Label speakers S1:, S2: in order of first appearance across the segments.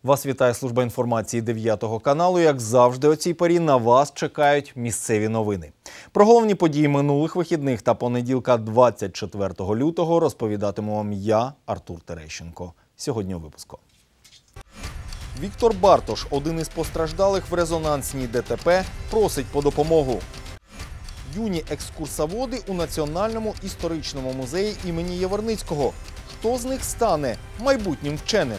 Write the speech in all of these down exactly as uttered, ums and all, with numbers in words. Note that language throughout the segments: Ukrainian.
S1: Вас вітає служба інформації дев'ятого каналу. Як завжди, о цій порі на вас чекають місцеві новини. Про головні події минулих вихідних та понеділка двадцять четвертого лютого розповідатиму вам я, Артур Терещенко. Сьогодні у випуску. Віктор Бартош, один із постраждалих в резонансній ДТП, просить по допомогу. Юні екскурсоводи у Національному історичному музеї імені Яворницького. Хто з них стане майбутнім вченим?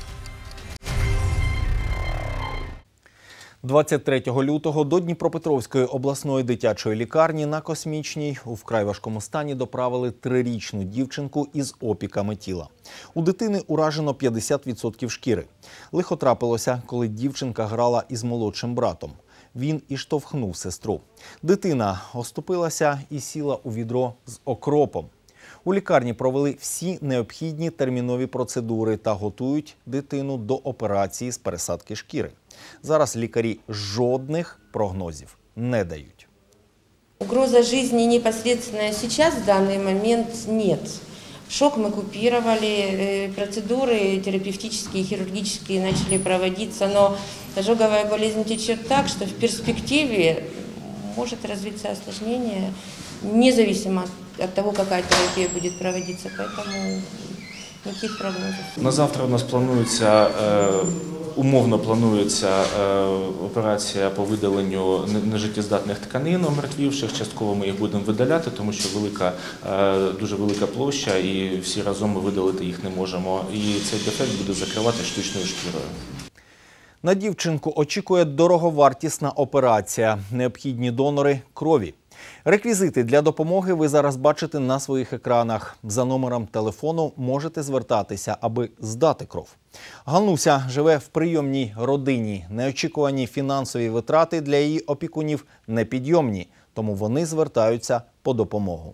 S1: двадцять третього лютого до Дніпропетровської обласної дитячої лікарні на Космічній у вкрай важкому стані доправили трирічну дівчинку із опіками тіла. У дитини уражено п'ятдесят відсотків шкіри. Лихо трапилося, коли дівчинка грала із молодшим братом. Він і штовхнув сестру. Дитина оступилася і сіла у відро з окропом. У лікарні провели всі необхідні термінові процедури та готують дитину до операції з пересадки шкіри. Зараз лікарі жодних прогнозів не дають.
S2: Угроза жизни непосредственно сейчас, в данный момент, нет. Шок мы купировали, процедуры терапевтические, хирургические начали проводиться, но ожоговая болезнь течет так, что в перспективе может развиться осложнение, независимо от того, какая терапия будет проводиться, поэтому никаких прогнозов.
S3: На завтра у нас планується, умовно планується операція по видаленню нежиттєздатних тканин омертвівших. Частково ми їх будемо видаляти, тому що велика, дуже велика площа і всі разом ми видалити їх не можемо. І цей дефект буде закривати штучною шкірою.
S1: На дівчинку очікує дороговартісна операція. Необхідні донори крові. Реквізити для допомоги ви зараз бачите на своїх екранах. За номером телефону можете звертатися, аби здати кров. Ганнуся живе в прийомній родині. Неочікувані фінансові витрати для її опікунів непідйомні, тому вони звертаються по допомогу.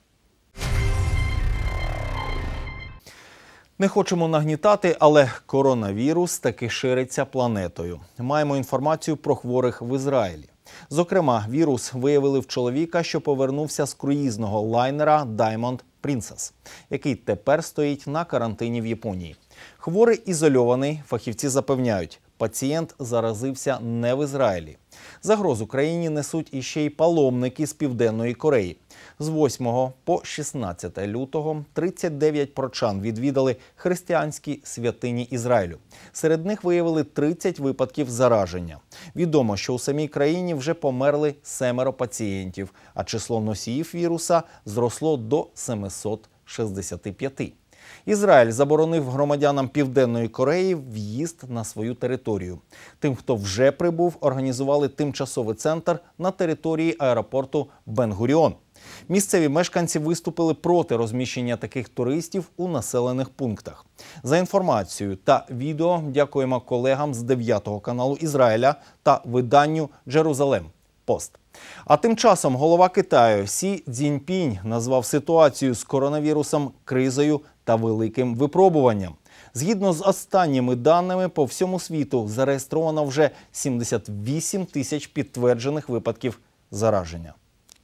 S1: Не хочемо нагнітати, але коронавірус таки шириться планетою. Маємо інформацію про хворих в Ізраїлі. Зокрема, вірус виявили в чоловіка, що повернувся з круїзного лайнера Diamond Princess, який тепер стоїть на карантині в Японії. Хворий ізольований, фахівці запевняють, пацієнт заразився не в Ізраїлі. Загрозу країні несуть іще й паломники з Південної Кореї. З восьмого по шістнадцяте лютого тридцять дев'ять прочан відвідали християнські святині Ізраїлю. Серед них виявили тридцять випадків зараження. Відомо, що у самій країні вже померли семеро пацієнтів, а число носіїв віруса зросло до семисот шістдесяти п'яти. Ізраїль заборонив громадянам Південної Кореї в'їзд на свою територію. Тим, хто вже прибув, організували тимчасовий центр на території аеропорту Бен-Гуріон. Місцеві мешканці виступили проти розміщення таких туристів у населених пунктах. За інформацією та відео дякуємо колегам з дев'ятого каналу Ізраїля та виданню «Джерузалем Пост». А тим часом голова Китаю Сі Цзіньпінь назвав ситуацію з коронавірусом кризою та великим випробуванням. Згідно з останніми даними, по всьому світу зареєстровано вже сімдесят вісім тисяч підтверджених випадків зараження.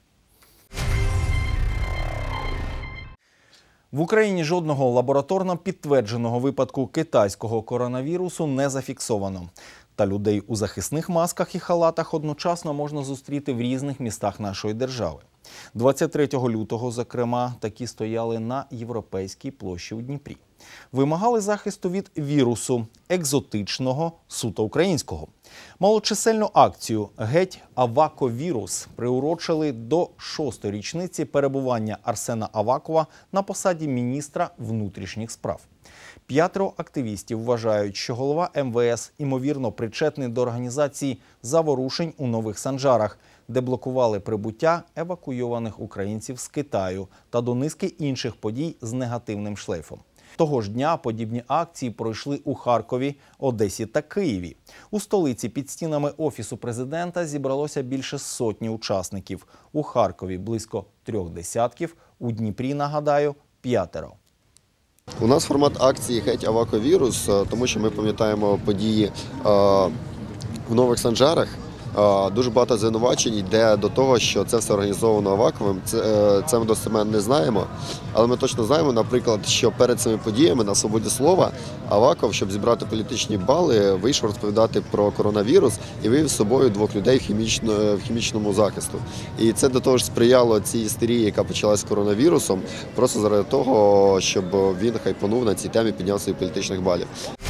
S1: В Україні жодного лабораторно підтвердженого випадку китайського коронавірусу не зафіксовано. Та людей у захисних масках і халатах одночасно можна зустріти в різних містах нашої держави. двадцять третього лютого, зокрема, такі стояли на Європейській площі у Дніпрі. Вимагали захисту від вірусу, екзотичного, суто українського. Малочисельну акцію «Геть Аваковірус» приурочили до шостої річниці перебування Арсена Авакова на посаді міністра внутрішніх справ. П'ятеро активістів вважають, що голова ем ве ес імовірно причетний до організації заворушень у Нових Санжарах, де блокували прибуття евакуйованих українців з Китаю та до низки інших подій з негативним шлейфом. Того ж дня подібні акції пройшли у Харкові, Одесі та Києві. У столиці під стінами Офісу президента зібралося більше сотні учасників. У Харкові близько трьох десятків, у Дніпрі, нагадаю, п'ятеро.
S4: У нас формат акції «Геть Аваковірус», тому що ми пам'ятаємо події в Нових Санжарах, Дуже багато звинувачень йде до того, що це все організовано Аваковим. Це, це ми достеменно не знаємо, але ми точно знаємо, наприклад, що перед цими подіями на свободі слова Аваков, щоб зібрати політичні бали, вийшов розповідати про коронавірус і вивів з собою двох людей в, хімічно, в хімічному захисту. І це до того ж сприяло цій істерії, яка почалась з коронавірусом, просто заради того, щоб він хайпанув на цій темі, підняв своїх політичних балів.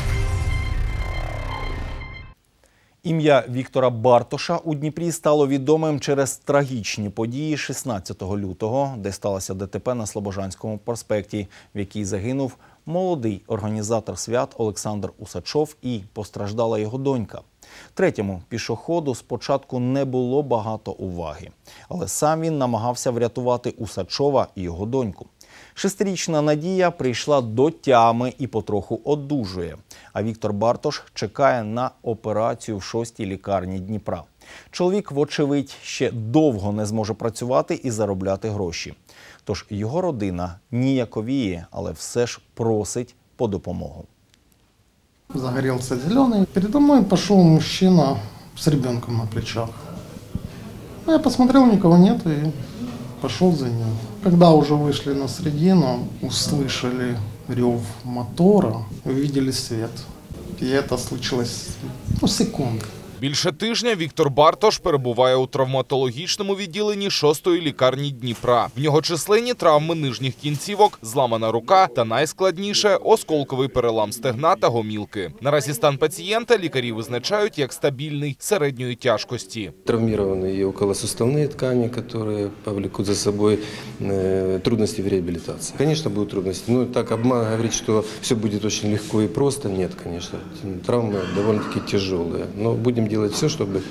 S1: Ім'я Віктора Бартоша у Дніпрі стало відомим через трагічні події шістнадцятого лютого, де сталося ДТП на Слобожанському проспекті, в якій загинув молодий організатор свят Олександр Усачов і постраждала його донька. Третьому пішоходу спочатку не було багато уваги, але сам він намагався врятувати Усачова і його доньку. Шестирічна Надія прийшла до тями і потроху одужує. А Віктор Бартош чекає на операцію в шостій лікарні Дніпра. Чоловік, вочевидь, ще довго не зможе працювати і заробляти гроші. Тож його родина ніяковіє, але все ж просить по допомогу.
S5: Загорелся зеленый. Передо мной пошел мужчина с ребенком на плечах. Я посмотрел, никого нет, и пошел за ним. Когда уже вышли на середину, услышали рев мотора, увидели свет. И это случилось, ну, секунды.
S6: Більше тижня Віктор Бартош перебуває у травматологічному відділенні шостої лікарні Дніпра. В нього численні травми нижніх кінцівок, зламана рука та найскладніше – осколковий перелам стегна та гомілки. Наразі стан пацієнта лікарі визначають як стабільний середньої тяжкості.
S7: Травмированы и околосуставные ткани, которые повлекут за собой трудности в реабилитации. Конечно, будут трудности, но так обман говорить, что все будет очень легко и просто, нет, конечно. Травмы довольно-таки тяжелые, но будем делать все, чтобы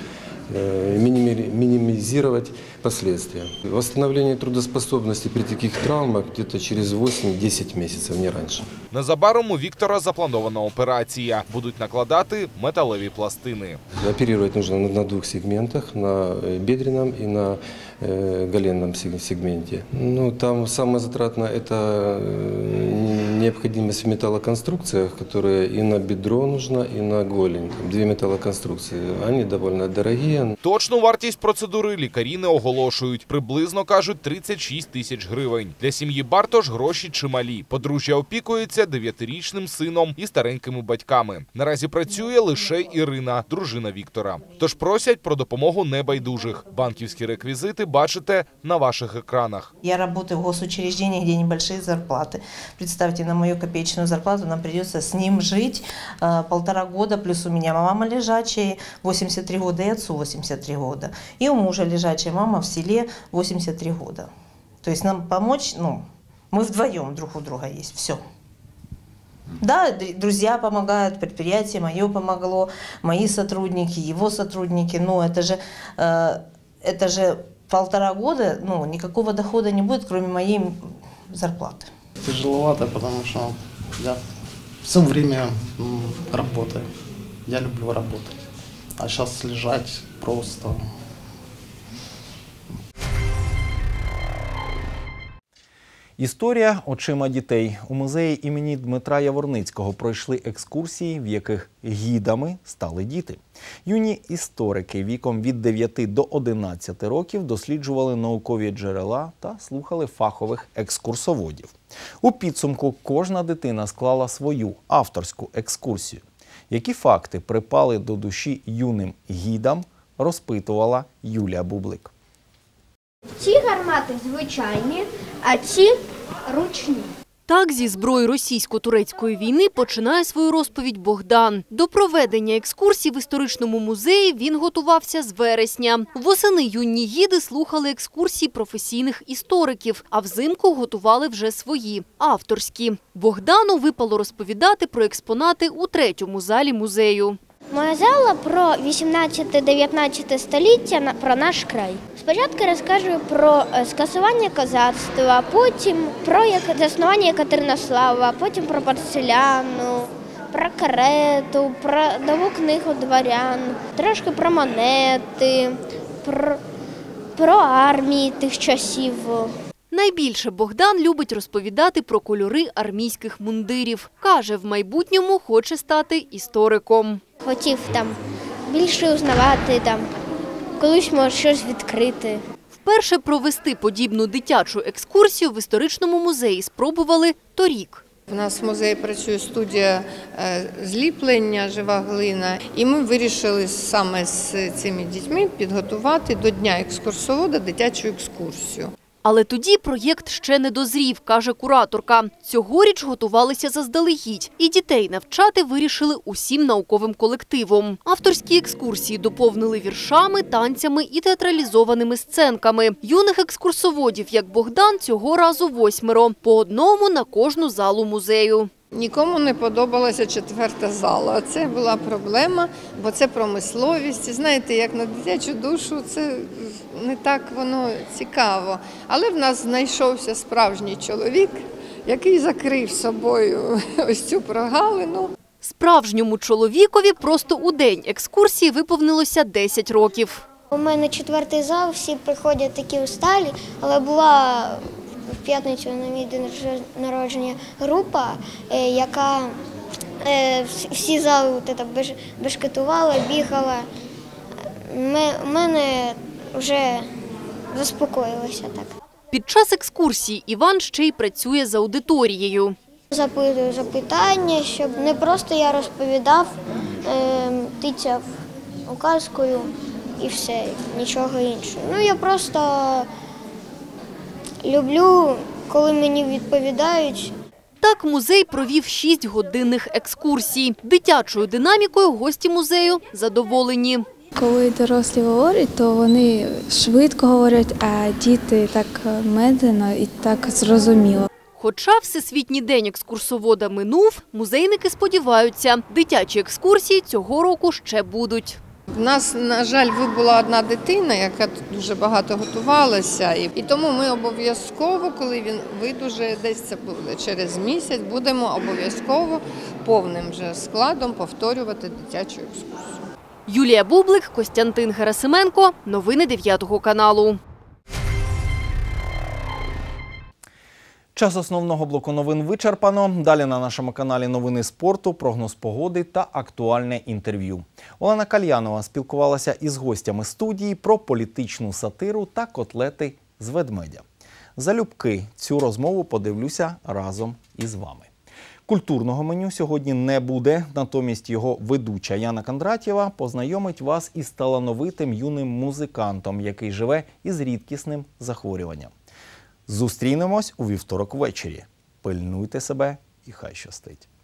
S7: минимизировать последствия. Восстановление трудоспособности при таких травмах где-то через восемь-десять месяцев, не раньше.
S6: Незабаром у Віктора запланована операція. Будуть накладати металеві пластини.
S7: Оперировать нужно на двух сегментах, на бедренном и на голенном сегменте. Ну, там самое затратное – это необходимость в металлоконструкциях, которые и на бедро нужно, и на голень. Две металлоконструкции. Они довольно дорогие.
S6: Точну вартість процедури лікарі не оголошують. Приблизно, кажуть, тридцять шість тисяч гривень. Для сім'ї Бартош гроші чималі. Подружжя опікується дев'ятирічним сином і старенькими батьками. Наразі працює лише Ірина, дружина Віктора. Тож просять про допомогу небайдужих. Банківські реквізити бачите на ваших екранах.
S8: Я работаю в госучреждении, где небольшие зарплаты. Представьте, на мою копеечную зарплату нам придется с ним жить э, полтора года, плюс у меня мама лежачая, восемьдесят три года, и отцу восемьдесят три года. И у мужа лежачая мама в селе восемьдесят три года. То есть нам помочь, ну, мы вдвоем друг у друга есть, все. Да, друзья помогают, предприятие мое помогло, мои сотрудники, его сотрудники, но это же, э, это же полтора года, ну, никакого дохода не будет, кроме моей зарплаты.
S5: Тяжеловато, потому что я все время работаю. Я люблю работать. А сейчас лежать просто...
S1: Історія очима дітей. У музеї імені Дмитра Яворницького пройшли екскурсії, в яких гідами стали діти. Юні історики віком від дев'яти до одинадцяти років досліджували наукові джерела та слухали фахових екскурсоводів. У підсумку кожна дитина склала свою авторську екскурсію. Які факти припали до душі юним гідам, розпитувала Юлія Бублик.
S9: Ці гармати звичайні, а ці ручні.
S10: Так зі зброї російсько-турецької війни починає свою розповідь Богдан. До проведення екскурсій в історичному музеї він готувався з вересня. Восени юні гіди слухали екскурсії професійних істориків, а взимку готували вже свої, авторські. Богдану випало розповідати про експонати у третьому залі музею.
S9: Моя зала про вісімнадцяте-дев'ятнадцяте століття, про наш край. Спочатку розкажу про скасування козацтва, потім про заснування Екатеринослава, потім про порцеляну, про карету, про нову книгу дворян, трошки про монети, про, про армії тих часів.
S10: Найбільше Богдан любить розповідати про кольори армійських мундирів. Каже, в майбутньому хоче стати істориком.
S9: Хотів там більше узнавати там колись може щось відкрити.
S10: Вперше провести подібну дитячу екскурсію в історичному музеї спробували торік.
S11: У нас в музеї працює студія зліплення «Жива глина», і ми вирішили саме з цими дітьми підготувати до Дня екскурсовода дитячу екскурсію.
S10: Але тоді проєкт ще не дозрів, каже кураторка. Цьогоріч готувалися заздалегідь. І дітей навчати вирішили усім науковим колективом. Авторські екскурсії доповнили віршами, танцями і театралізованими сценками. Юних екскурсоводів, як Богдан, цього разу восьмеро. По одному на кожну залу музею.
S11: Нікому не подобалася четверта зала. Це була проблема, бо це промисловість. Знаєте, як на дитячу душу, це не так воно цікаво. Але в нас знайшовся справжній чоловік, який закрив собою ось цю прогалину.
S10: Справжньому чоловікові просто у день екскурсії виповнилося десять років.
S9: У мене четвертий зал, всі приходять такі усталі, але була в п'ятницю на мій день народження група, яка всі зали бешкетувала, бігала. У мене вже заспокоїлося так.
S10: Під час екскурсії Іван ще й працює з аудиторією.
S9: Запитую запитання, щоб не просто я розповідав, тицяв указкою і все, нічого іншого. Ну, я просто люблю, коли мені відповідають.
S10: Так музей провів шість годинних екскурсій. Дитячою динамікою гості музею задоволені.
S12: Коли дорослі говорять, то вони швидко говорять, а діти так медленно і так зрозуміло.
S10: Хоча Всесвітній день екскурсовода минув, музейники сподіваються, дитячі екскурсії цього року ще будуть.
S11: У нас, на жаль, вибула одна дитина, яка дуже багато готувалася. І тому ми обов'язково, коли він видужає, десь це буде через місяць, будемо обов'язково повним же складом повторювати дитячу екскурсію.
S10: Юлія Бублик, Костянтин Герасименко. Новини дев'ятого каналу.
S1: Час основного блоку новин вичерпано. Далі на нашому каналі новини спорту, прогноз погоди та актуальне інтерв'ю. Олена Кальянова спілкувалася із гостями студії про політичну сатиру та котлети з ведмедя. Залюбки цю розмову подивлюся разом із вами. Культурного меню сьогодні не буде, натомість його ведуча Яна Кондратєва познайомить вас із талановитим юним музикантом, який живе із рідкісним захворюванням. Зустрінемось у вівторок ввечері. Пильнуйте себе і хай щастить.